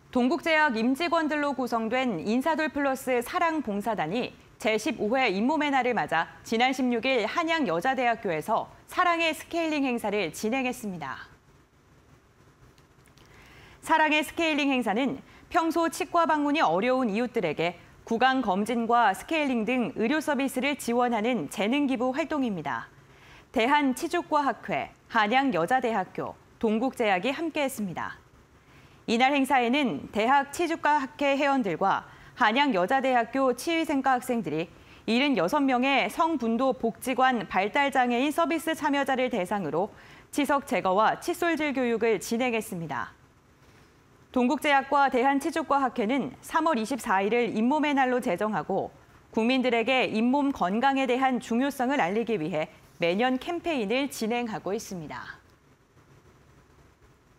동국제약 임직원들로 구성된 인사돌 플러스 사랑봉사단이 제15회 잇몸의 날을 맞아 지난 16일 한양여자대학교에서 사랑의 스케일링 행사를 진행했습니다. 사랑의 스케일링 행사는 평소 치과 방문이 어려운 이웃들에게 구강 검진과 스케일링 등 의료 서비스를 지원하는 재능기부 활동입니다. 대한치주과학회, 한양여자대학교, 동국제약이 함께했습니다. 이날 행사에는 대학 치주과학회 회원들과 한양여자대학교 치의생과 학생들이 76명의 성분도 복지관 발달장애인 서비스 참여자를 대상으로 치석 제거와 칫솔질 교육을 진행했습니다. 동국제약과 대한치주과학회는 3월 24일을 잇몸의 날로 제정하고 국민들에게 잇몸 건강에 대한 중요성을 알리기 위해 매년 캠페인을 진행하고 있습니다.